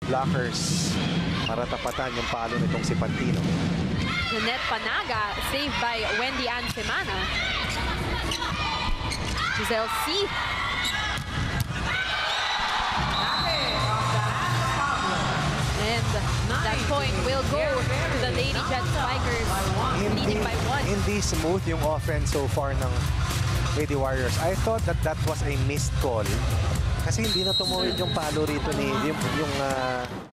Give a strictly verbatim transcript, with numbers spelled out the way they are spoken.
blockers para tapatan yung palo nitong si Pantino. Jeanette Panaga, saved by Wendy Ann Semana. Giselle C. And that point will go to the Lady Jet Spikers, leading by one. Hindi smooth yung offense so far ng Lady Warriors. I thought that that was a missed call. Kasi hindi na tumuwid yung palo rito ni yung, yung uh,